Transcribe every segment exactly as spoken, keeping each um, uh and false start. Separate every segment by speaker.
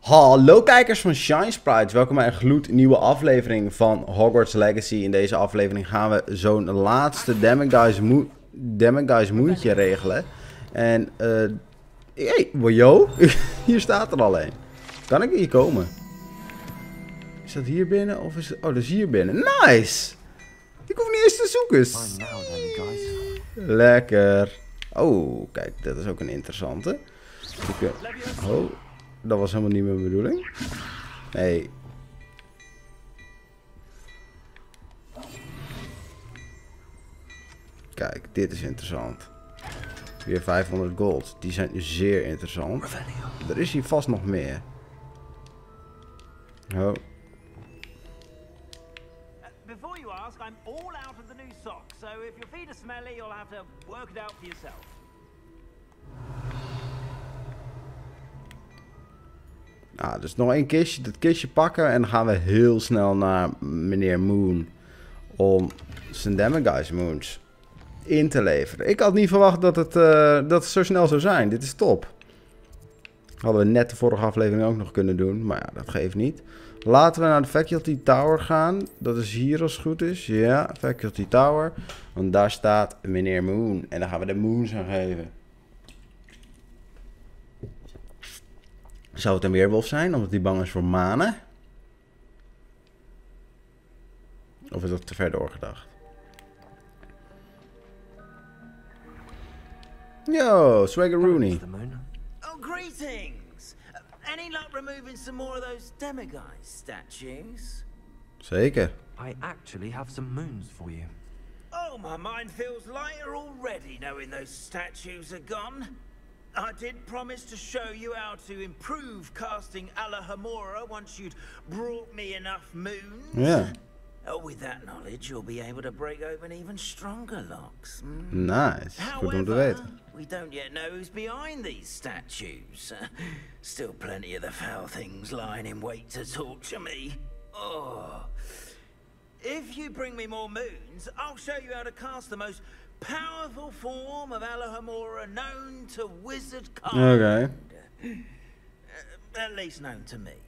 Speaker 1: Hallo kijkers van Shine Sprites, welkom bij een gloednieuwe aflevering van Hogwarts Legacy. In deze aflevering gaan we zo'n laatste Damagedize Mo Damagedize Moentje regelen. En, eh, uh, hey, wojo, hier staat er al een. Kan ik hier komen? Is dat hier binnen of is het... Oh, dat is hier binnen. Nice! Ik hoef niet eens te zoeken. Lekker. Oh, kijk, dat is ook een interessante. Ik, oh. Dat was helemaal niet mijn bedoeling. Nee. Kijk, dit is interessant. Weer vijfhonderd gold. Die zijn zeer interessant. Er is hier vast nog meer. Oh.
Speaker 2: Before you ask, I'm all out of the new socks. So if your feet are smelly, you'll have to work it out for yourself.
Speaker 1: Nou, dus nog één kistje, dat kistje pakken en dan gaan we heel snel naar meneer Moon om zijn Damagedize Moons in te leveren. Ik had niet verwacht dat het, uh, dat het zo snel zou zijn. Dit is top. Hadden we net de vorige aflevering ook nog kunnen doen, maar ja, dat geeft niet. Laten we naar de Faculty Tower gaan. Dat is hier als het goed is. Ja, Faculty Tower. Want daar staat meneer Moon en dan gaan we de Moons aan geven. Zou het een weerwolf zijn, omdat hij bang is voor manen? Of is dat te ver doorgedacht? Yo, Swaggeroony.
Speaker 2: Oh, greetings! Any luck removing some more of those Damagedize statues?
Speaker 1: Zeker.
Speaker 3: I actually have some moons for you.
Speaker 2: Oh, my mind feels lighter already knowing those statues are gone. I did promise to show you how to improve casting Alohomora once you'd brought me enough moons.
Speaker 1: Yeah.
Speaker 2: Oh, with that knowledge, you'll be able to break open even stronger locks. Mm.
Speaker 1: Nice. Goed om te weten.
Speaker 2: We don't yet know who's behind these statues. Still plenty of the foul things lying in wait to torture me. Oh. If you bring me more moons, I'll show you how to cast the most powerful form of Alohomora known to wizardkind.
Speaker 1: Okay.
Speaker 2: Uh, at least known to me.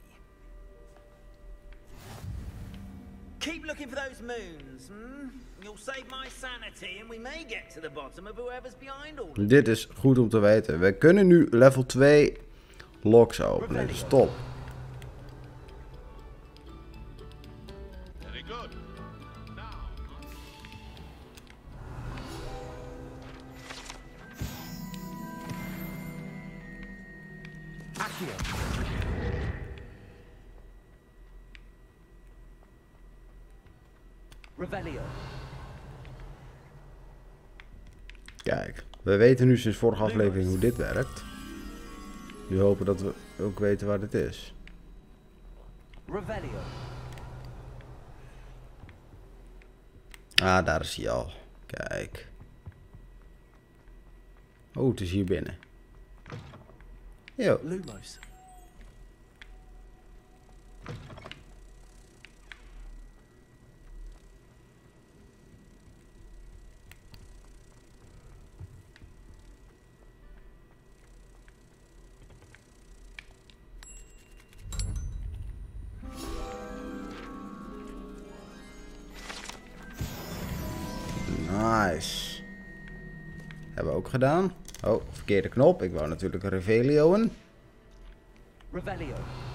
Speaker 2: Keep looking for those moons, hmm? You'll save my sanity and we may get to the bottom of whoever's behind all.
Speaker 1: Dit is goed om te weten. We kunnen nu level twee locks openen. Dus top.
Speaker 4: Very good.
Speaker 3: Accio. Revelio.
Speaker 1: Kijk, we weten nu sinds vorige aflevering hoe dit werkt. Nu hopen dat we ook weten waar dit is.
Speaker 3: Revelio.
Speaker 1: Ah, daar is hij al. Kijk. Oh, het is hier binnen. Yo.
Speaker 3: Lumos.
Speaker 1: Nice. Hebben we ook gedaan. Oh, verkeerde knop. Ik wou natuurlijk Revelioen.
Speaker 3: Revelio.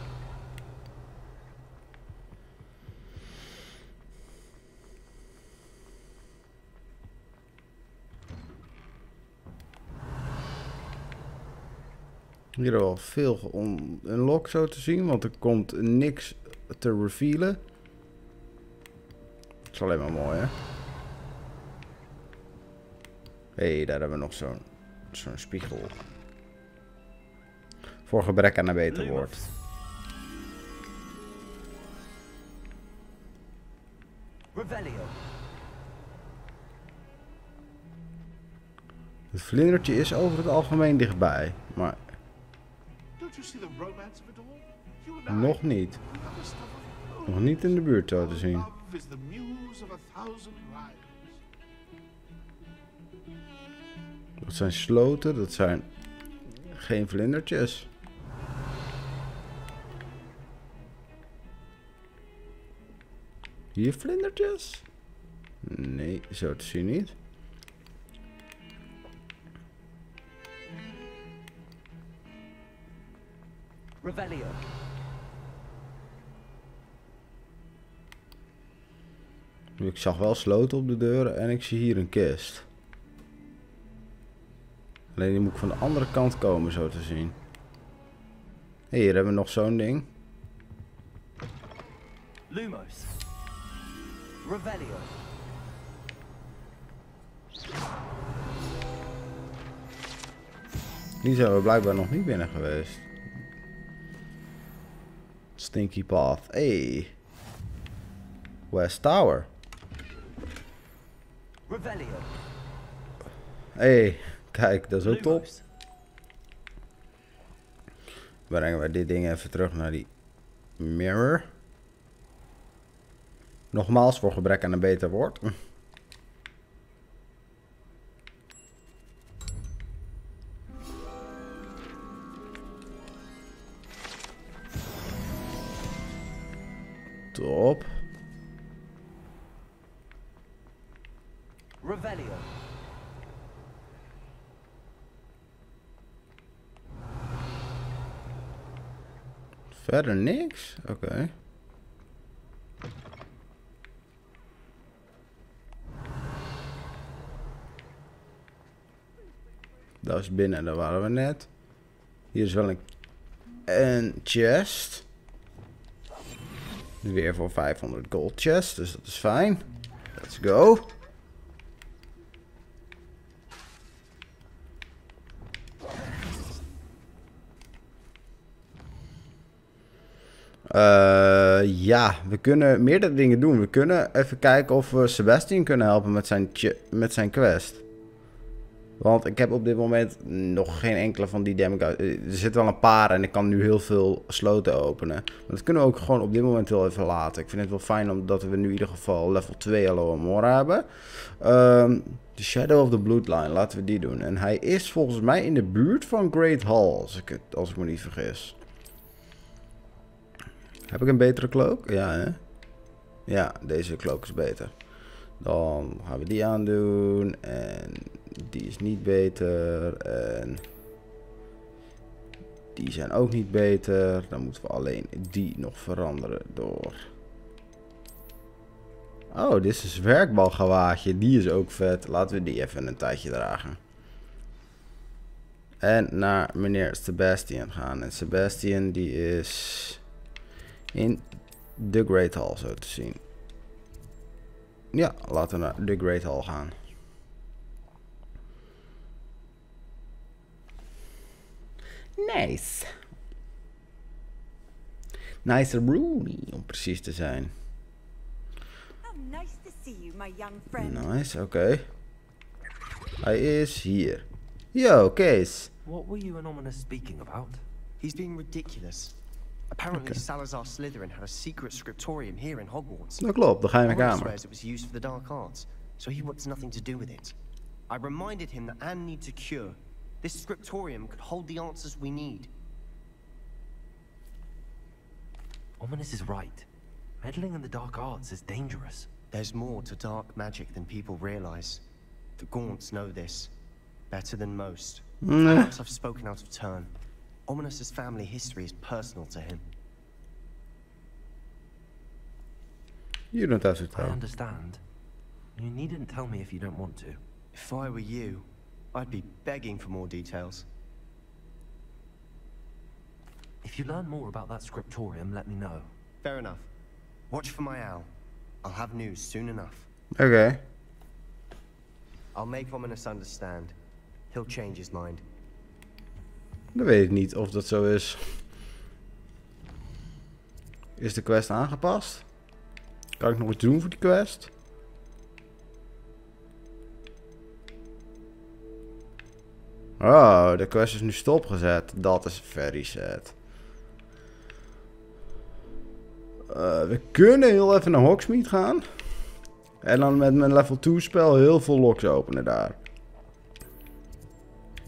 Speaker 1: Hier wel veel unlock zo te zien, want er komt niks te revealen. Dat is alleen maar mooi, hè? Hé, hey, daar hebben we nog zo'n zo'n spiegel. Voor gebrek aan een beter woord.
Speaker 3: Revelio.
Speaker 1: Het vlindertje is over het algemeen dichtbij, maar nog niet. Nog niet in de buurt zo te zien. Dat zijn sloten, dat zijn geen vlindertjes. Hier vlindertjes? Nee, zo te zien niet.
Speaker 3: Revelio.
Speaker 1: Ik zag wel sloten op de deuren en ik zie hier een kist. Alleen die moet ik van de andere kant komen, zo te zien. Hey, hier hebben we nog zo'n ding.
Speaker 3: Lumos. Revelio.
Speaker 1: Die zijn we blijkbaar nog niet binnen geweest. Stinky Path. Hey. West Tower.
Speaker 3: Revelio.
Speaker 1: Hey, kijk, dat is ook top.
Speaker 3: Lumos.
Speaker 1: Brengen wij dit ding even terug naar die mirror. Nogmaals, voor gebrek aan een beter woord. Top.
Speaker 3: Revelio.
Speaker 1: Verder niks? Oké. Okay. Dat is binnen, daar waren we net. Hier is wel een, een chest. Weer voor vijfhonderd gold chest, dus dat is fijn. Let's go. Uh, ja, we kunnen meerdere dingen doen. We kunnen even kijken of we Sebastian kunnen helpen met zijn, met zijn quest. Want ik heb op dit moment nog geen enkele van die demigods. Er zitten wel een paar en ik kan nu heel veel sloten openen. Maar dat kunnen we ook gewoon op dit moment wel even laten. Ik vind het wel fijn omdat we nu in ieder geval level twee Alohomora hebben. Um, The Shadow of the Bloodline, laten we die doen. En hij is volgens mij in de buurt van Great Hall, als ik, het, als ik me niet vergis. Heb ik een betere cloak? Ja, hè? Ja, deze cloak is beter. Dan gaan we die aandoen. En die is niet beter. En die zijn ook niet beter. Dan moeten we alleen die nog veranderen door... Oh, dit is een zwerkbalgewaadje. Die is ook vet. Laten we die even een tijdje dragen. En naar meneer Sebastian gaan. En Sebastian die is in The Great Hall, zo te zien. Ja, laten we naar The Great Hall gaan. Nice. Nice Rooney, om precies te zijn.
Speaker 4: How nice to see you, my young friend.
Speaker 1: Nice, oké. Okay. Hij is hier. Yo, Kees.
Speaker 5: What were you and Ominous speaking about?
Speaker 6: He's being ridiculous. Apparently
Speaker 1: Okay.
Speaker 6: Salazar Slytherin had a secret scriptorium here in Hogwarts.
Speaker 1: Dat klopt, de geheime
Speaker 6: Ominous
Speaker 1: kamer.
Speaker 6: swears it was used for the dark arts, so he wants nothing to do with it. I reminded him that Anne needs a cure. This scriptorium could hold the answers we need.
Speaker 5: Ominous is right. Meddling in the dark arts is dangerous.
Speaker 6: There's more to dark magic than people realize. The Gaunts know this better than most.
Speaker 1: Nee.
Speaker 6: Perhaps I've spoken out of turn. Ominous's family history is personal to him.
Speaker 1: You don't have to
Speaker 5: I
Speaker 1: tell.
Speaker 5: understand. You needn't tell me if you don't want to.
Speaker 6: If I were you, I'd be begging for more details.
Speaker 5: If you learn more about that scriptorium, let me know.
Speaker 6: Fair enough. Watch for my owl. I'll have news soon enough.
Speaker 1: Oké. Okay.
Speaker 6: I'll make Ominous understand. He'll change his mind.
Speaker 1: Dan weet ik niet of dat zo is. Is de quest aangepast? Kan ik nog iets doen voor die quest? Oh, de quest is nu stopgezet. Dat is very sad. Uh, we kunnen heel even naar Hogsmeade gaan. En dan met mijn level twee spel heel veel locks openen daar.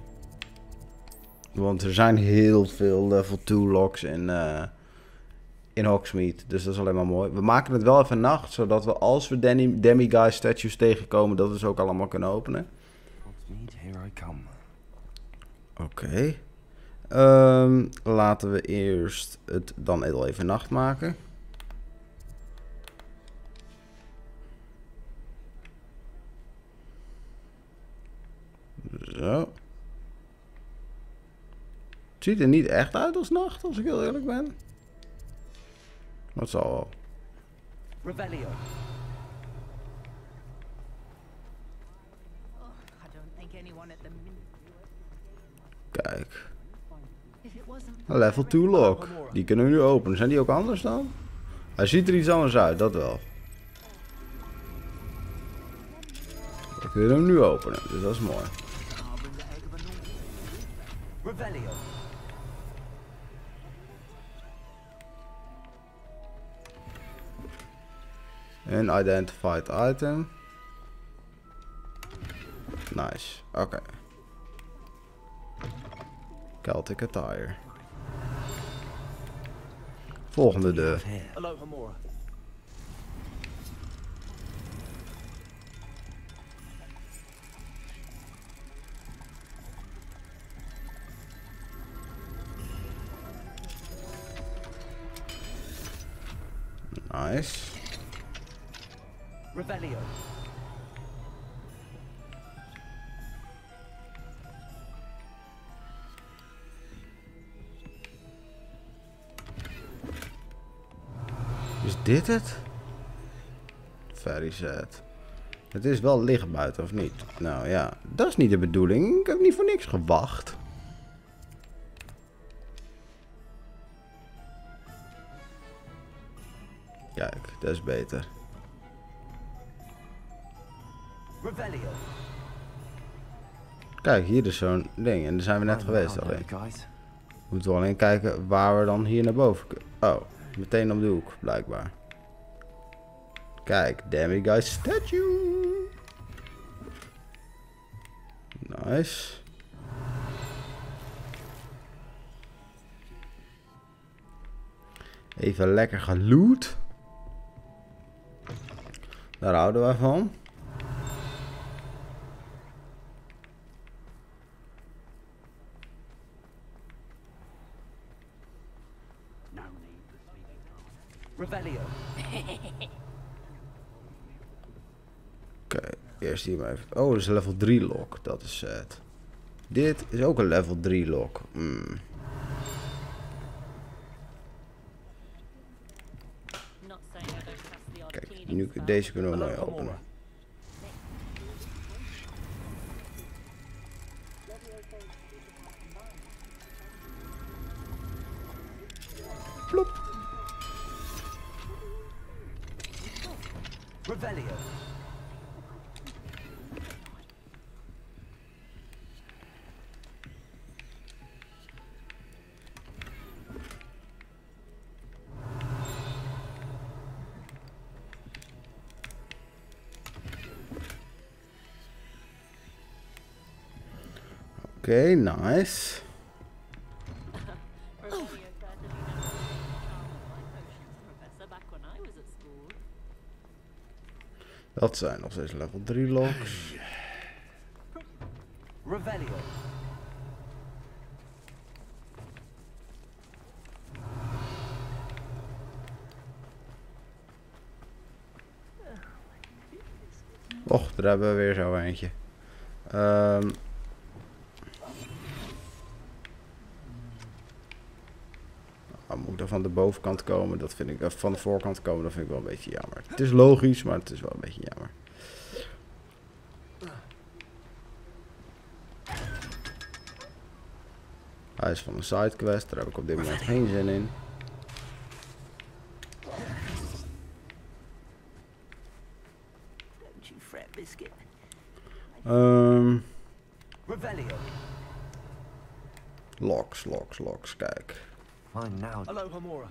Speaker 1: Want er zijn heel veel level twee locks in, uh, in Hogsmeade. Dus dat is alleen maar mooi. We maken het wel even nacht, zodat we als we Demi- Demiguise statues tegenkomen, dat we ze ook allemaal kunnen openen.
Speaker 5: Hogsmeade, here I come.
Speaker 1: Oké. Okay. Um, laten we eerst het dan even nacht maken. Zo. Het ziet er niet echt uit als nacht, als ik heel eerlijk ben. Dat zal wel.
Speaker 3: Revelio.
Speaker 4: Oh, I don't think anyone at the min-
Speaker 1: Kijk.
Speaker 4: If it wasn't
Speaker 1: Een level twee lock. Die kunnen we nu openen. Zijn die ook anders dan? Hij ziet er iets anders uit, dat wel. We kunnen hem nu openen, dus dat is mooi.
Speaker 3: Revelio.
Speaker 1: Een identified item. Nice, oké. Okay. Celtic attire. Volgende deur.
Speaker 3: Alohomora.
Speaker 1: Nice.
Speaker 3: Revelio.
Speaker 1: Is dit het? Very sad. Het is wel licht buiten, of niet? Nou ja, dat is niet de bedoeling. Ik heb niet voor niks gewacht. Kijk, dat is beter.
Speaker 3: Revelio.
Speaker 1: Kijk, hier is zo'n ding. En daar zijn we net geweest alleen. Moeten we alleen kijken waar we dan hier naar boven kunnen. Oh, meteen om de hoek, blijkbaar. Kijk, Demiguise statue. Nice. Even lekker geloot. Daar houden wij van.
Speaker 3: Revelio.
Speaker 1: Oké, okay, eerst hier maar even. Oh, dat is een level drie lock. Dat is sad. Dit is ook een level drie lock. Mm. Kijk, nu, deze kunnen we mooi openen. Plop.
Speaker 3: Revelio.
Speaker 1: Oké, okay, nice. Dat zijn nog steeds level drie locks.
Speaker 3: Revelio.
Speaker 1: Och, daar hebben we weer zo eentje. Um, oh, moet er van de bovenkant komen? Dat vind ik, uh, van de voorkant komen, dat vind ik wel een beetje jammer. Het is logisch, maar het is wel een beetje jammer. Hij is van een sidequest, daar heb ik op dit moment geen zin in. Um,
Speaker 3: Revelio.
Speaker 1: locks, locks, locks, kijk.
Speaker 5: Fine now.
Speaker 3: Alohomora.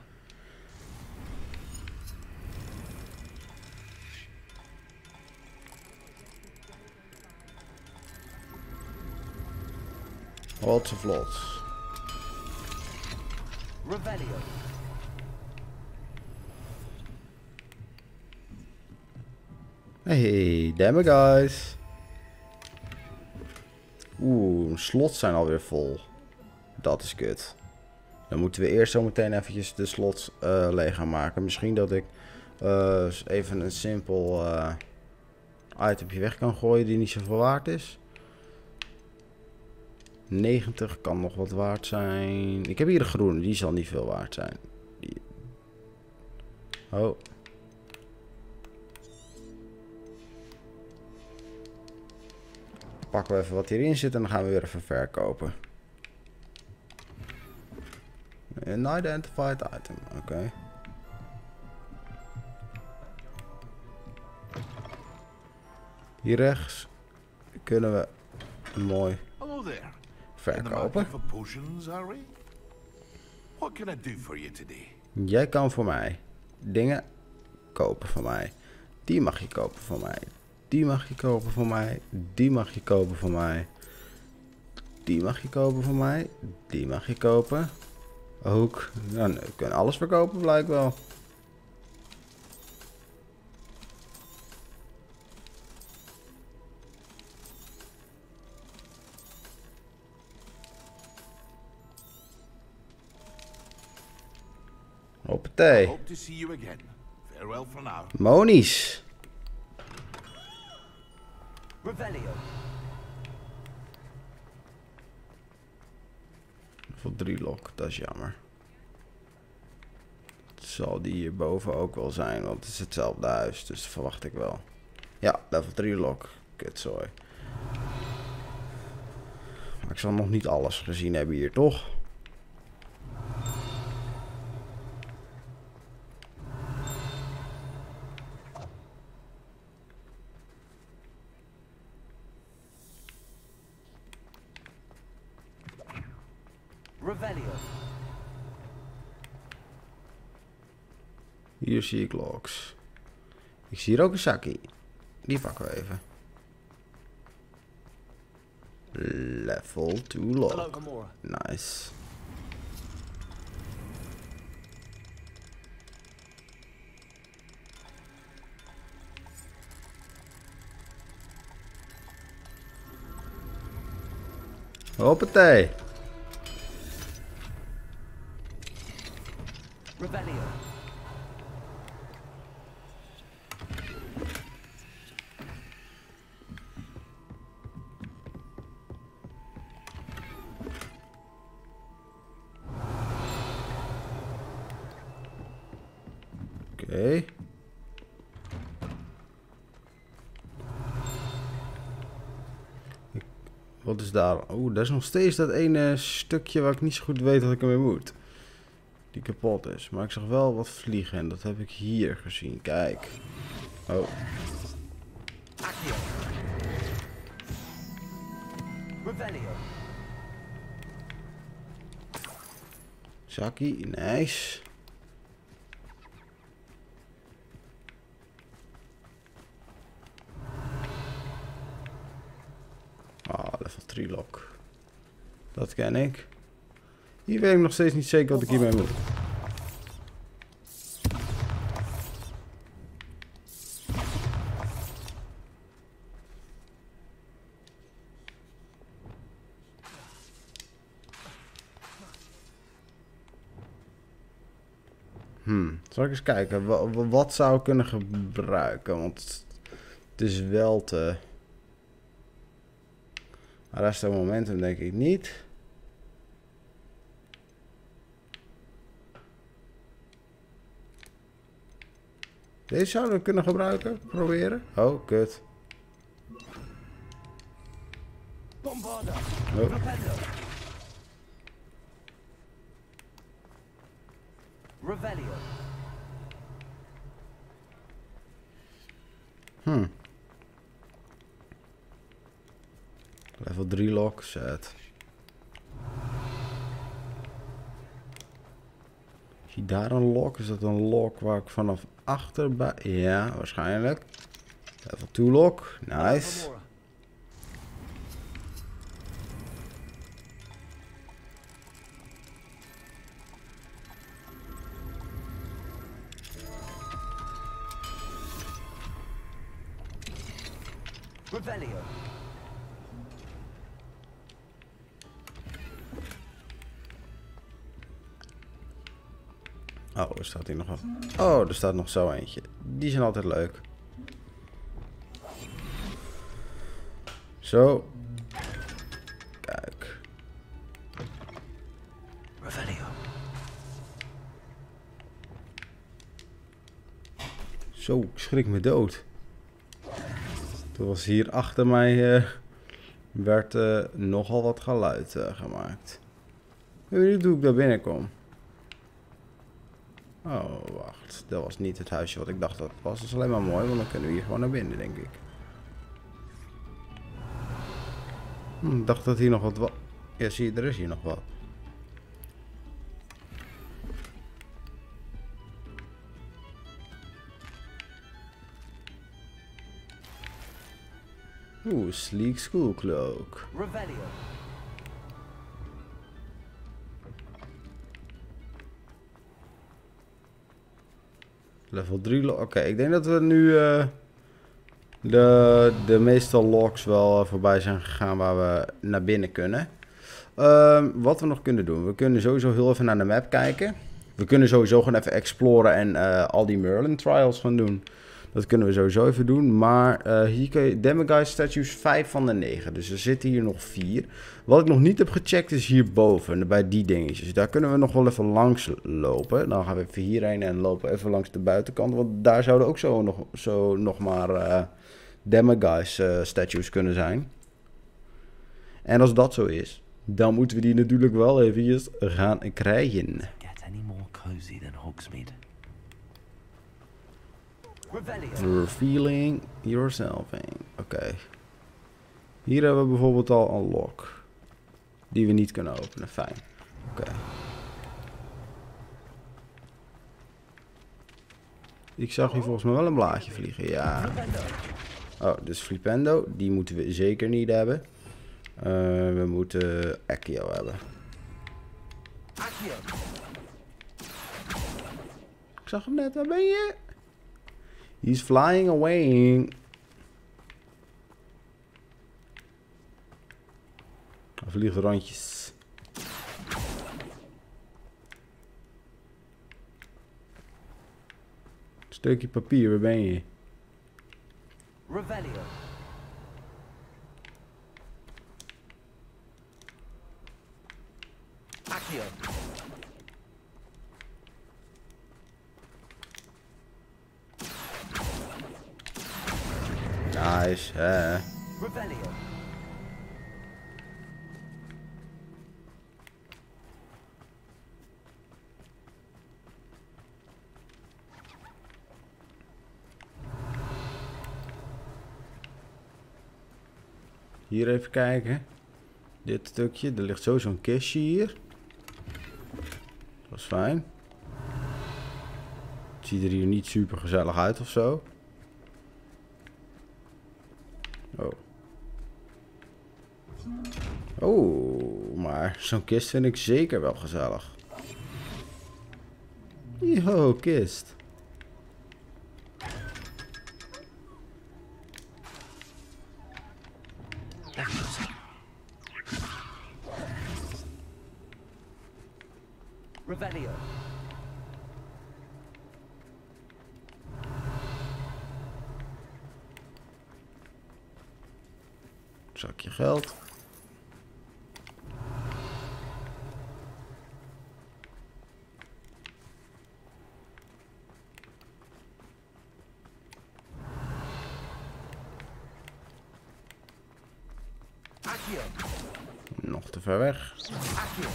Speaker 1: Lots of lots.
Speaker 3: Revelio.
Speaker 1: Hey, damn it guys. Oeh, slots zijn alweer vol. Dat is kut. Dan moeten we eerst zo meteen eventjes de slots uh, leeg gaan maken. Misschien dat ik uh, even een simpel uh, itemje weg kan gooien die niet zoveel waard is. negentig kan nog wat waard zijn. Ik heb hier de groene, die zal niet veel waard zijn. Die... Oh. Pakken we even wat hierin zit en dan gaan we weer even verkopen. Een identified item, oké. Okay. Hier rechts kunnen we mooi
Speaker 7: Hello there.
Speaker 1: verkopen.
Speaker 7: For potions, are we? What can I do for you today?
Speaker 1: Jij kan voor mij dingen kopen van mij. Die mag je kopen van mij. Die mag je kopen van mij. Die mag je kopen van mij. Die mag je kopen van mij. Die mag je kopen. Ook. Nou, we kunnen alles verkopen blijkbaar. Hoppatee.
Speaker 7: Hope to see you again. Farewell for now.
Speaker 1: Monies.
Speaker 3: Revelio.
Speaker 1: Voor drie lok, dat is jammer. Zal die hierboven ook wel zijn, want het is hetzelfde huis, dus dat verwacht ik wel. Ja, level drie lok. Kutzooi. Maar ik zal nog niet alles gezien hebben hier, toch?
Speaker 3: Revelio.
Speaker 1: Hier zie ik logs. Ik zie hier ook een zakkie. Die pakken we even. Level twee
Speaker 3: Hello,
Speaker 1: log.
Speaker 3: Gamora.
Speaker 1: Nice. Hoppatee.
Speaker 3: Revelio.
Speaker 1: Oké. Okay. Wat is daar? Oeh, dat is nog steeds dat ene stukje waar ik niet zo goed weet wat ik ermee moet. Die kapot is. Maar ik zag wel wat vliegen en dat heb ik hier gezien. Kijk. Oh.
Speaker 3: Accio. Revelio.
Speaker 1: Zakkie, nice. Ah, level drie lock. Dat ken ik. Hier weet ik nog steeds niet zeker wat ik hiermee moet. Hmm, zal ik eens kijken. Wat, wat zou ik kunnen gebruiken? Want het is wel te... Arresto momentum denk ik niet. Deze zouden we kunnen gebruiken. Proberen. Oh, kut.
Speaker 3: Bombarda.
Speaker 1: Oh.
Speaker 3: Repello. Revelio.
Speaker 1: Hmm. Level drie lock set. Zie je daar een lock? Is dat een lock waar ik vanaf achter bij... Ja, waarschijnlijk. Level twee lock. Nice.
Speaker 3: Gamora. Revelio.
Speaker 1: Oh, er staat hier nog wat. Oh, er staat nog zo eentje. Die zijn altijd leuk. Zo. Kijk.
Speaker 3: Revelio.
Speaker 1: Zo, ik schrik me dood. Toen was hier achter mij... Uh, werd uh, nogal wat geluid uh, gemaakt. Ik weet niet hoe ik daar binnenkom. Oh, wacht. Dat was niet het huisje wat ik dacht dat het was. Dat is alleen maar mooi, want dan kunnen we hier gewoon naar binnen, denk ik. Hm, ik dacht dat hier nog wat was. Ja, zie je, er is hier nog wat. Oeh, sleek school cloak.
Speaker 3: Revelio.
Speaker 1: Level drie. Oké, okay, ik denk dat we nu uh, de, de meeste logs wel uh, voorbij zijn gegaan waar we naar binnen kunnen. Uh, wat we nog kunnen doen. We kunnen sowieso heel even naar de map kijken. We kunnen sowieso gewoon even exploren en uh, al die Merlin trials gaan doen. Dat kunnen we sowieso even doen. Maar uh, hier kun je Demiguise statues vijf van de negen. Dus er zitten hier nog vier. Wat ik nog niet heb gecheckt is hierboven. Bij die dingetjes. Daar kunnen we nog wel even langs lopen. Dan gaan we even hierheen en lopen even langs de buitenkant. Want daar zouden ook zo nog, zo nog maar uh, Demiguise uh, statues kunnen zijn. En als dat zo is, dan moeten we die natuurlijk wel eventjes gaan krijgen.
Speaker 5: Get any more cozy than Hogsmeade.
Speaker 3: Revelio.
Speaker 1: Revealing yourself. Oké. Okay. Hier hebben we bijvoorbeeld al een lock. Die we niet kunnen openen. Fijn. Oké. Okay. Ik zag hier volgens mij wel een blaadje vliegen. Ja. Oh, dus Flipendo. Die moeten we zeker niet hebben. Uh, we moeten Accio hebben.
Speaker 3: Accio.
Speaker 1: Ik zag hem net. Waar ben je? He's flying away. Hij vliegt rondjes. Stukje papier, waar ben je?
Speaker 3: Revelio. Accio.
Speaker 1: Nice, hè?
Speaker 3: Revelio.
Speaker 1: Hier even kijken. Dit stukje, er ligt zo zo'n kistje hier. Dat is fijn. Het ziet er hier niet super gezellig uit of zo. Oh. Oh, maar zo'n kist vind ik zeker wel gezellig. Yo, kist.
Speaker 3: Revelio.
Speaker 1: Zakje geld.
Speaker 3: Accio.
Speaker 1: Nog te ver weg.
Speaker 3: Accio.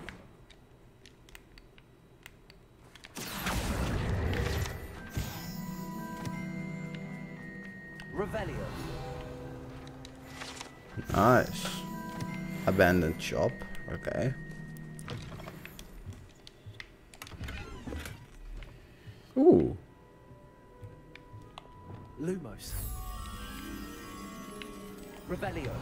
Speaker 3: Revelio.
Speaker 1: Nice. Abandoned shop. Oké. Okay. Oeh.
Speaker 3: Lumos. Revelio.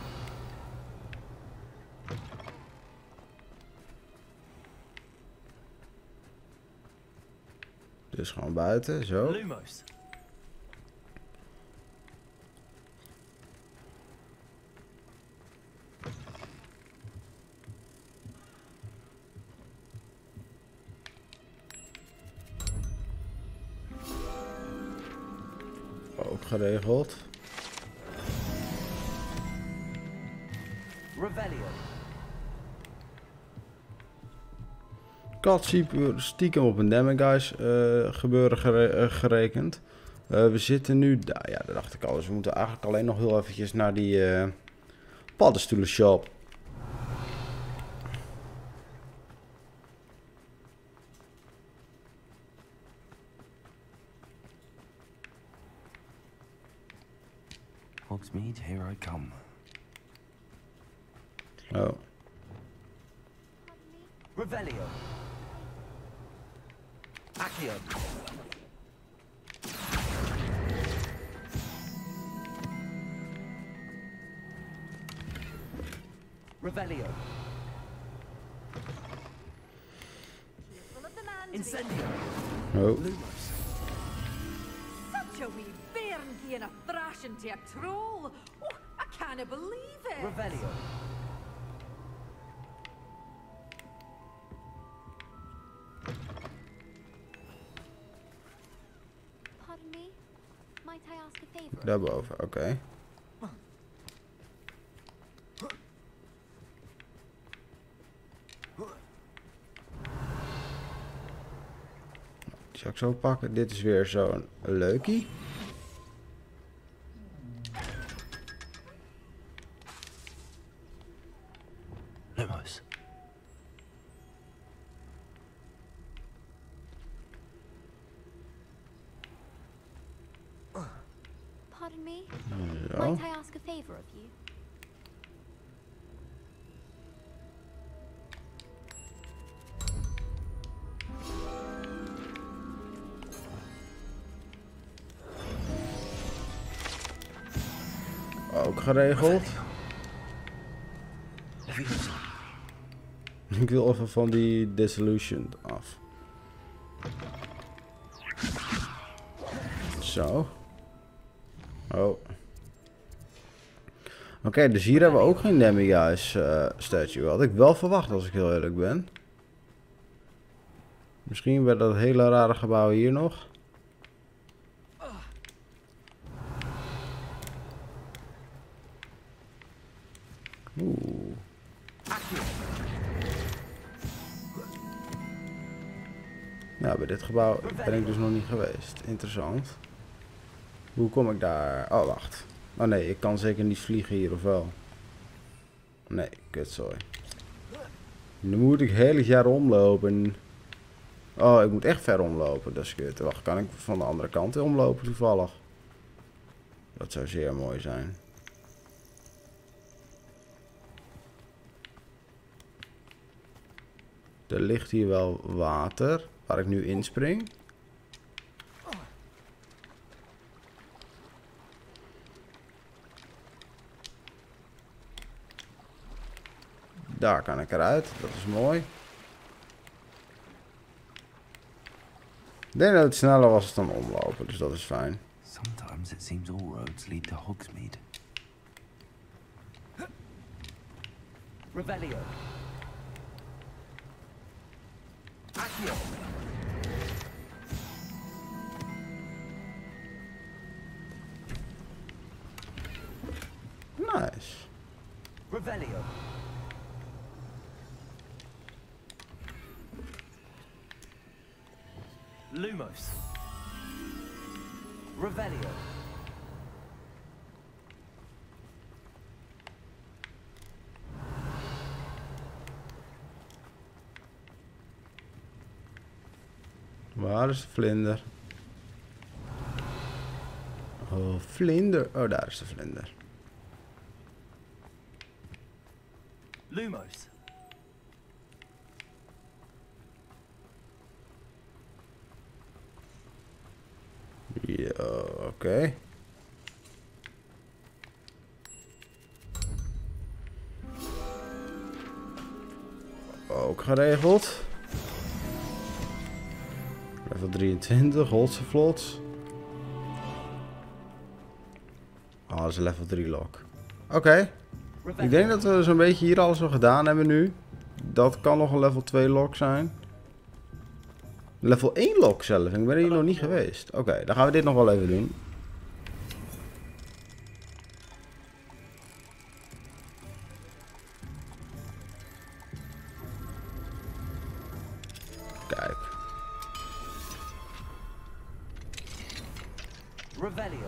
Speaker 1: Dus gewoon buiten, zo.
Speaker 3: Lumos.
Speaker 1: geregeld.
Speaker 3: Revelio.
Speaker 1: Ik had stiekem op een Demagoguys uh, gebeuren gere uh, gerekend. Uh, we zitten nu... Nou ja, dat dacht ik al. Dus we moeten eigenlijk alleen nog heel eventjes naar die uh, paddenstoelen shop.
Speaker 5: Hogsmeade, here I come.
Speaker 1: Oh.
Speaker 3: Revelio. Accio. Revelio. Incendio.
Speaker 1: Oh.
Speaker 3: Lumos.
Speaker 4: Such a wee bairn giving a thrashing to a troll. Oh, I can't believe it.
Speaker 3: Revelio.
Speaker 8: Pardon me? Might I ask a favor?
Speaker 1: Daarboven, oké. Okay. Die zal ik zo pakken. Dit is weer zo'n leukie.
Speaker 5: Lumos.
Speaker 8: Pardon me?
Speaker 1: Zo.
Speaker 8: Might I ask a favor of you?
Speaker 1: Ook geregeld. Ik wil even van die Dissolution af. Zo. Oh. Oké, okay, dus hier hebben we ook geen Demagoguys uh, statue. Had ik wel verwacht als ik heel eerlijk ben. Misschien bij dat hele rare gebouw hier nog. Oeh. Nou, bij dit gebouw ben ik dus nog niet geweest. Interessant. Hoe kom ik daar? Oh, wacht. Oh nee, ik kan zeker niet vliegen hier, of wel? Nee, kutzooi. Nu moet ik heel het jaar omlopen. Oh, ik moet echt ver omlopen. Dat is kut. Wacht, kan ik van de andere kant omlopen toevallig? Dat zou zeer mooi zijn. Er ligt hier wel water, waar ik nu inspring. Daar kan ik eruit, dat is mooi. Ik denk dat het sneller was dan omlopen, dus dat is fijn.
Speaker 5: Sometimes it seems all roads lead to Hogsmeade.
Speaker 3: Revelio. Accio.
Speaker 1: Nice.
Speaker 3: Revelio. Lumos. Revelio.
Speaker 1: Waar is de vlinder? Oh, vlinder. Oh, daar is de vlinder.
Speaker 3: Lumos.
Speaker 1: Ja, oké. Okay. Ook geregeld. Level drieëntwintig, Holse vlot. Oh, dat is een level drie lock. Oké. Okay. Ik denk dat we zo'n beetje hier alles al gedaan hebben nu. Dat kan nog een level twee lock zijn. Level één lock zelf. Ik ben hier nog niet geweest. Oké, okay, dan gaan we dit nog wel even doen.
Speaker 3: Revelio.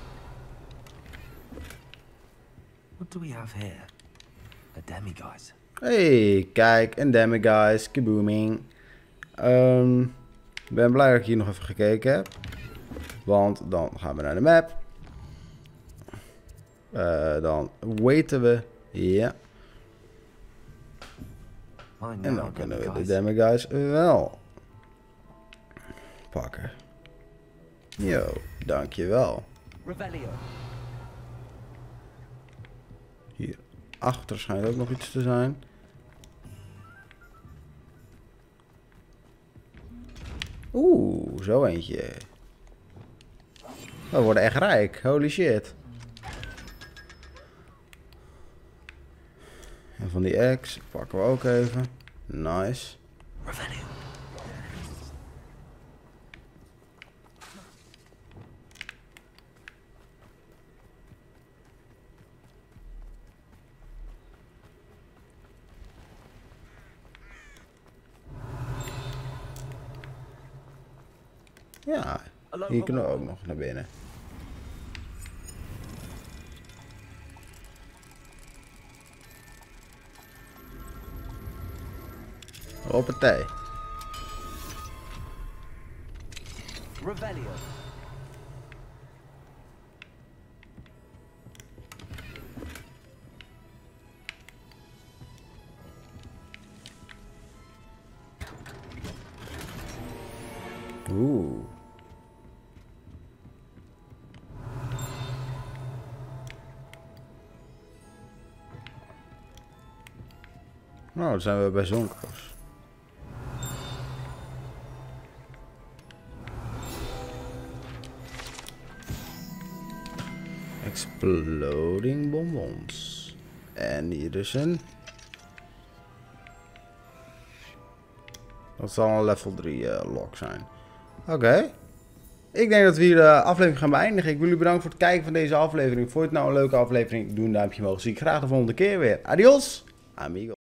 Speaker 5: What do we have here? A demiguise.
Speaker 1: Hey, kijk, een demiguise, kabooming. Um, Ik ben blij dat ik hier nog even gekeken heb. Want dan gaan we naar de map. Uh, dan weten we. Ja. En dan kunnen we de demiguise wel pakken. Yo, dankjewel.
Speaker 3: Revelio.
Speaker 1: Hier achter schijnt ook nog iets te zijn. Oeh, zo eentje. We worden echt rijk. Holy shit. En van die eggs pakken we ook even. Nice.
Speaker 5: Revelio.
Speaker 1: Ja, hier kunnen we ook nog naar binnen. Hoppatee.
Speaker 3: Revelio.
Speaker 1: Oeh. Nou, dan zijn we bij Zonkos. Exploding bonbons. En hier is een. Dat zal een level drie uh, lock zijn. Oké. Okay. Ik denk dat we hier de aflevering gaan beëindigen. Ik wil jullie bedanken voor het kijken van deze aflevering. Vond je het nou een leuke aflevering? Doe een duimpje omhoog. Zie ik graag de volgende keer weer. Adios, amigo.